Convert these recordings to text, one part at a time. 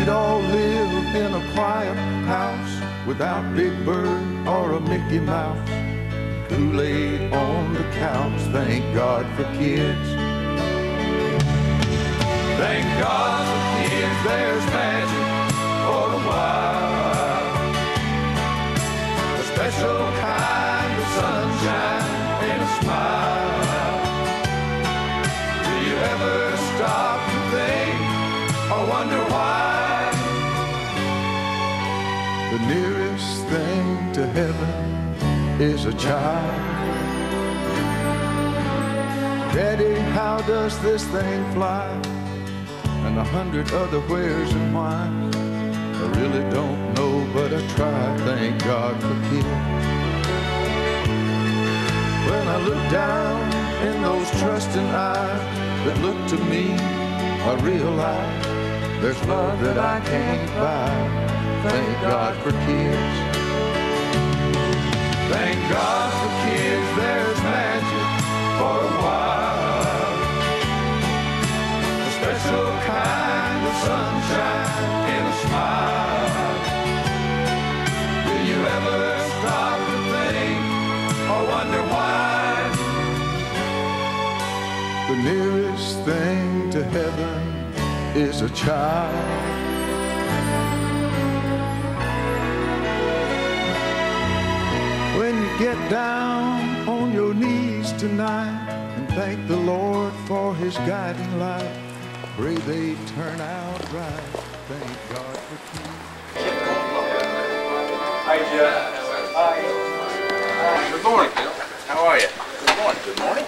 we'd all live in a quiet house without Big Bird or a Mickey Mouse. Kool-Aid on the couch, thank God for kids. Thank God for kids, there's magic for a while. A special kind of sunshine and a smile. Do you ever stop to think or wonder why? The nearest thing to heaven is a child. Daddy, how does this thing fly? And 100 other wheres and whys. I really don't know, but I try. Thank God for kids. When I look down in those trusting eyes that look to me, I realize there's love that I can't buy. Thank God for kids. Thank God for kids, there's magic for a while. A special kind of sunshine and a smile. Do you ever stop to think or wonder why? The nearest thing to heaven is a child. When you get down on your knees tonight and thank the Lord for his guiding light, pray they turn out right. Thank God for kids. Hi, Jeff. Hi. Good morning, Bill. How are you? Good morning. Good morning.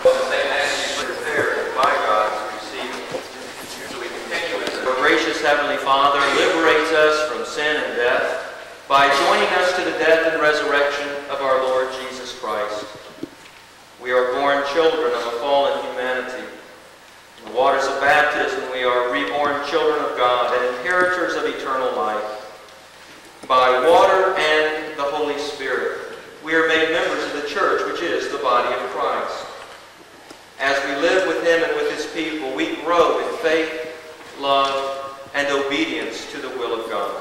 By God to receive it. So we continue with it. Our gracious Heavenly Father liberates us from sin and death by joining us to the death and resurrection of our Lord Jesus Christ. We are born children of a fallen humanity. In the waters of baptism, we are reborn children of God and inheritors of eternal life. By water and the Holy Spirit, we are made members of the church, which is the body of Christ. As we live with him and with his people, we grow in faith, love, and obedience to the will of God.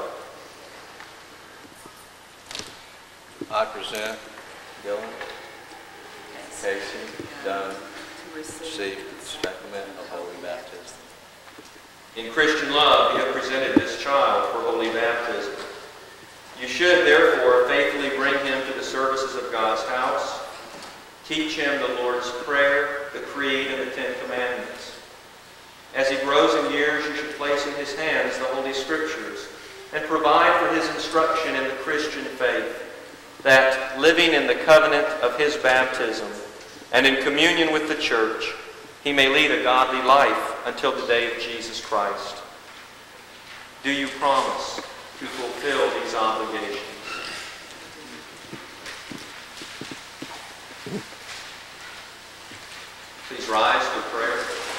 I present Dylan, Casey, Dunn, receive the sacrament of holy baptism. In Christian love, you have presented this child for holy baptism. You should, therefore, faithfully bring him to the services of God's house. Teach him the Lord's Prayer, the Creed, and the Ten Commandments. As he grows in years, you should place in his hands the Holy Scriptures and provide for his instruction in the Christian faith, that, living in the covenant of his baptism and in communion with the church, he may lead a godly life until the day of Jesus Christ. Do you promise to fulfill these obligations? Please rise for prayer.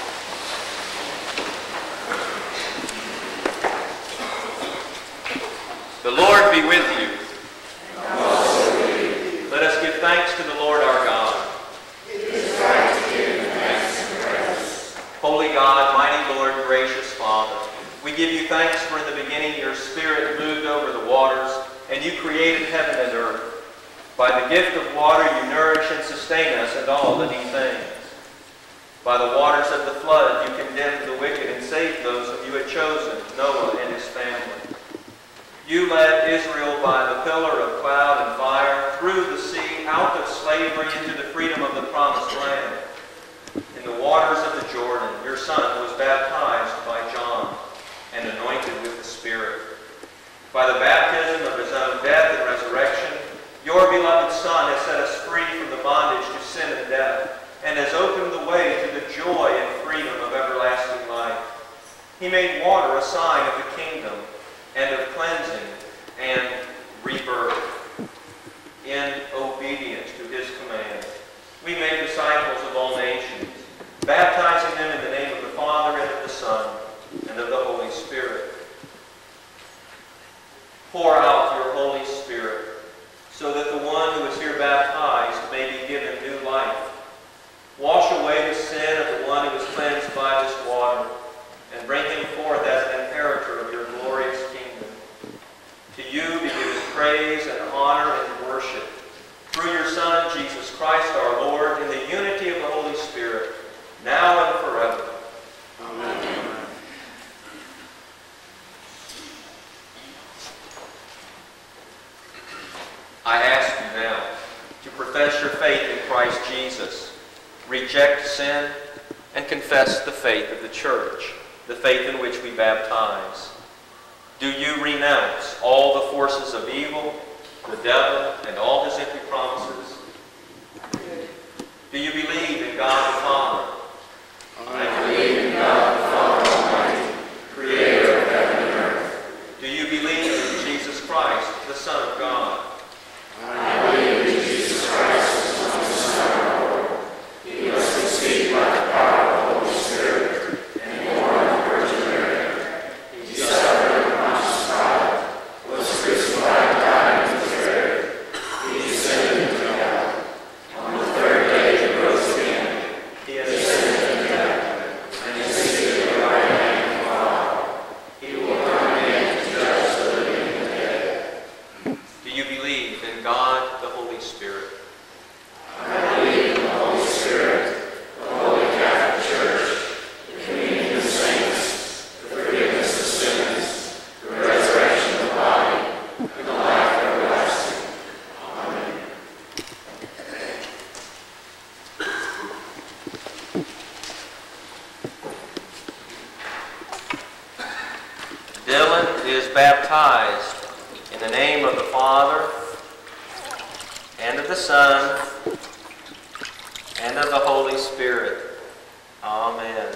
The Lord be with you. And also with you. Let us give thanks to the Lord our God. It is right to give thanks and praise. Holy God, mighty Lord, gracious Father, we give you thanks for in the beginning your Spirit moved over the waters, and you created heaven and earth. By the gift of water you nourish and sustain us and all living things. By the waters of the flood you condemned the wicked and saved those whom you had chosen, Noah and his family. You led Israel by the pillar of cloud and fire through the sea, out of slavery into the freedom of the promised land. In the waters of the Jordan, your Son was baptized by John and anointed with the Spirit. By the baptism of his own death and resurrection, your beloved Son has set us free from the bondage to sin and death, and has opened the way to the joy and freedom of everlasting life. He made water a sign of the kingdom and of cleansing and rebirth. In obedience to his command, we make disciples of all nations, baptizing them in the name of the Father and of the Son and of the Holy Spirit. Pour out your Holy Spirit so that the one who is here baptized may be given new life. Wash away the sin of the one who is cleansed by this water, and bring him forth as an inheritor of your glory reject sin, and confess the faith of the church, the faith in which we baptize? Do you renounce all the forces of evil, the devil, and all his empty promises? Do you believe in God the Father? I believe in God the Father Almighty, creator of heaven and earth. Do you believe in Jesus Christ, the Son of God? I believe in Jesus Christ, the Son of our Lord. He was conceived by the power of the Holy Spirit and born of the Virgin Mary. He suffered under Pontius Pilate, was crucified, died, and was buried. He descended into hell. On the third day he rose again. He has Descended into heaven, and is seated at the right hand of the Father. He will come again to judge the living and the dead. Do you believe in God the Holy Spirit? I believe in the Holy Spirit, the Holy Catholic Church, the communion of saints, the forgiveness of sins, the resurrection of the body, and the life everlasting. Amen. Dylan is baptized in the name of the Father, and of the Son, and of the Holy Spirit. Amen.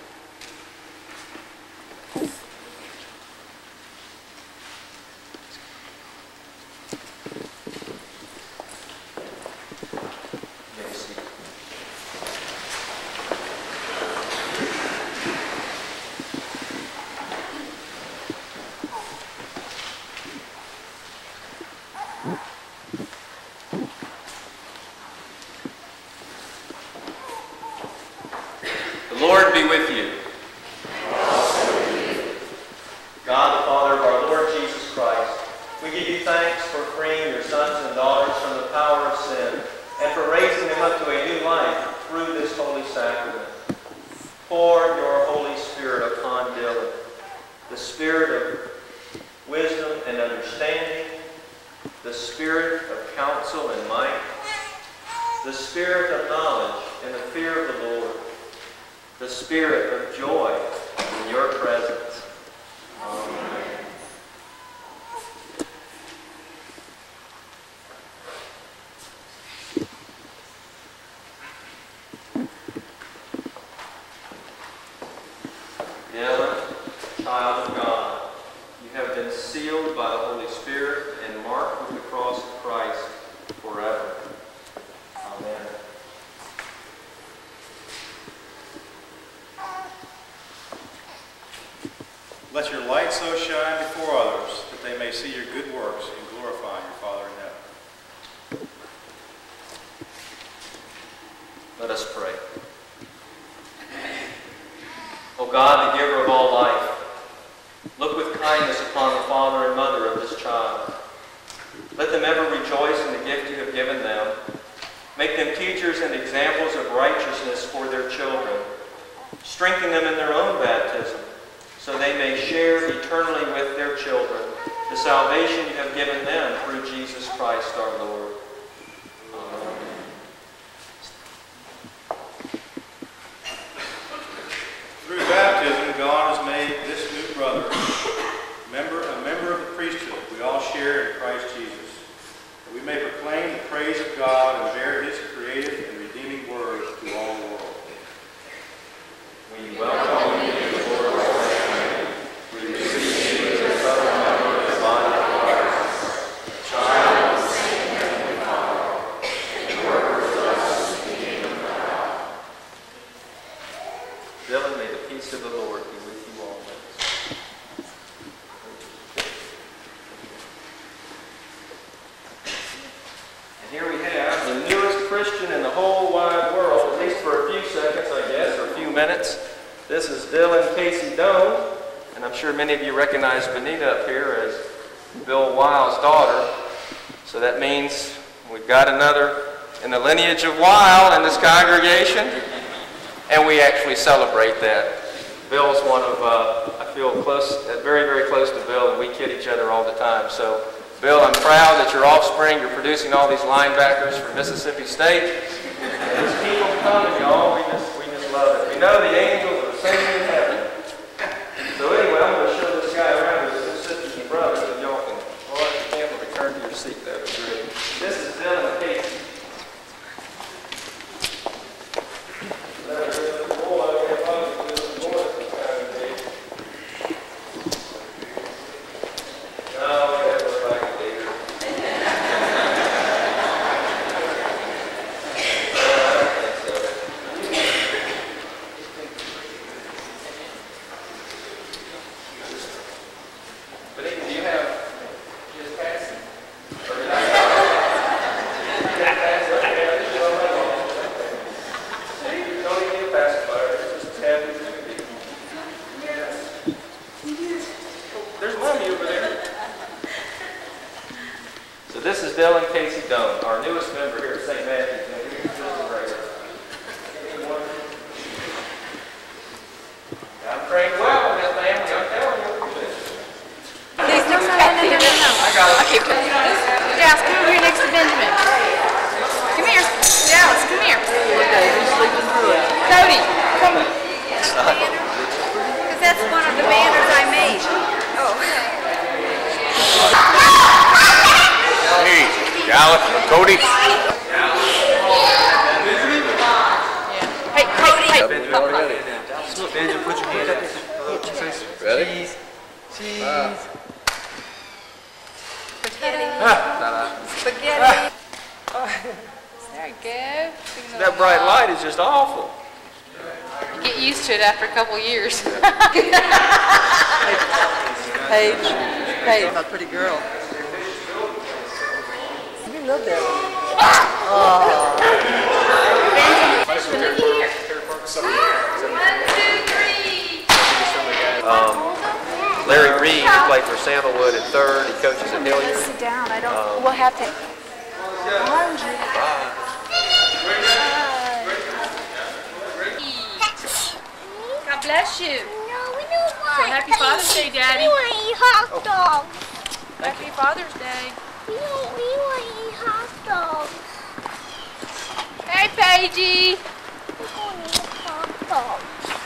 You may be seated. The Lord be with you. God, the Father of our Lord Jesus Christ, we give you thanks for freeing your sons and daughters from the power of sin and for raising them up to a new life through this holy sacrament. Pour your Holy Spirit upon Dylan, the spirit of wisdom and understanding, the spirit of counsel and might, the spirit of knowledge and the fear of the Lord, the spirit of joy in your presence. Amen. Dylan, child of God, you have been sealed by the Holy Spirit and marked with the cross of Christ forever. Amen. Let your light so shine before others that they may see your good works and glorify your Father in heaven. Let us pray. O God, the giver of all life, look with kindness upon the father and mother of this child. Let them ever rejoice in the gift you have given them. Make them teachers and examples of righteousness for their children. Strengthen them in their own baptism, so they may share eternally with their children the salvation you have given them through Jesus Christ our Lord. Amen. Through baptism, God has made this new brother a member of the priesthood we all share in Christ Jesus, that we may proclaim the praise of God and bear his creative and redeeming word to all the world. We welcome you to the Lord's family. We receive you as a fellow member of the body of Christ, child of the same heavenly Father, and worker with us in the kingdom of God. Dylan, may the peace of the Lord be with you always. And here we have the newest Christian in the whole wide world, at least for a few seconds, I guess, or a few minutes. This is Dylan Casey Doan, and I'm sure many of you recognize Benita up here as Bill Wile's daughter. So that means we've got another in the lineage of Wile in this congregation, and we actually celebrate that. Bill's one of, I feel close, very, very close to Bill, and we kid each other all the time. So, Bill, I'm proud that your offspring, you're producing all these linebackers for Mississippi State. And let's keep them coming, y'all. We just love it. We know the angels are singing in heaven. So anyway, I'm going to show this guy around with his sisters and brothers, and y'all can, well, if you can, return to your seat. That would be great. This is Dylan and Casey. So this is Dylan Casey Doan, our newest member here at St. Matthew's. I'm praying well with this family, I'm telling you. Please, no. I got it. Okay, Dallas, come over here next to Benjamin. Come here. Dallas, come here. Cody, come. Because that's one of the banners I made. Oh. Hey, Dallas, Cody. Hey, Cody. Benjamin, put your hand up. Ready? Cheese. Spaghetti. Spaghetti. There you go. That bright light is just awful. You get used to it after a couple years. Paige, my pretty girl. You love that Larry Reed, who played for Sandalwood at third. He coaches at Hilliard. Sit down. I don't. We'll have to. God bless you. No, we don't want. So happy Father's Day, Daddy. We want to eat hot dogs. Happy Father's Day. We want to eat hot dogs. Hey, Paigey. We want to eat hot dogs.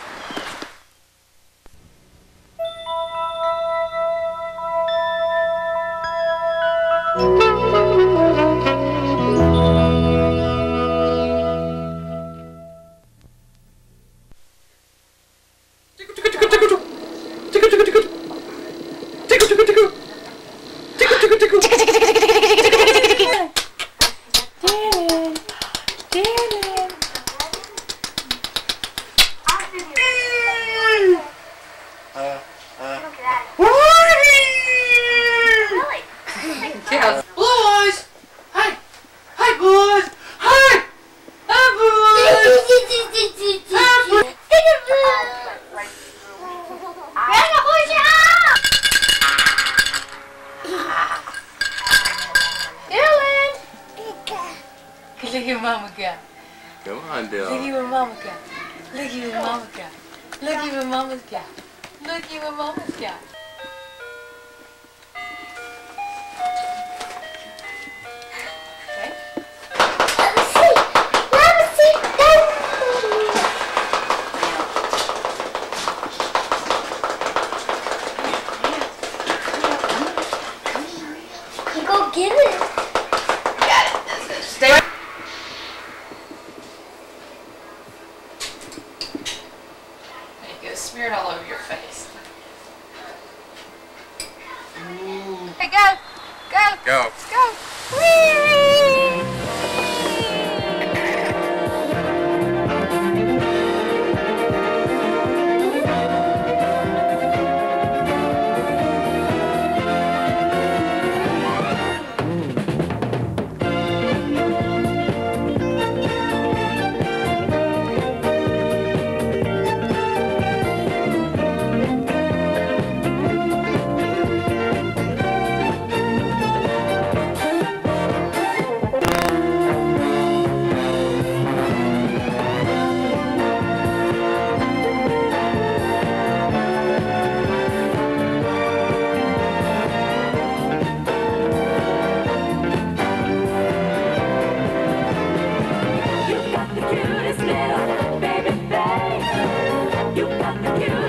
Look at what Mama got. Come on, Dylan. Look at what Mama got. Look at what Mama got. Look at what Mama's got. Look at what Mama's got. Go get it. Got it. Stay right. There you go. Smear it all over your face. Hey, go. Go. Go. Go. Whee! got the cue.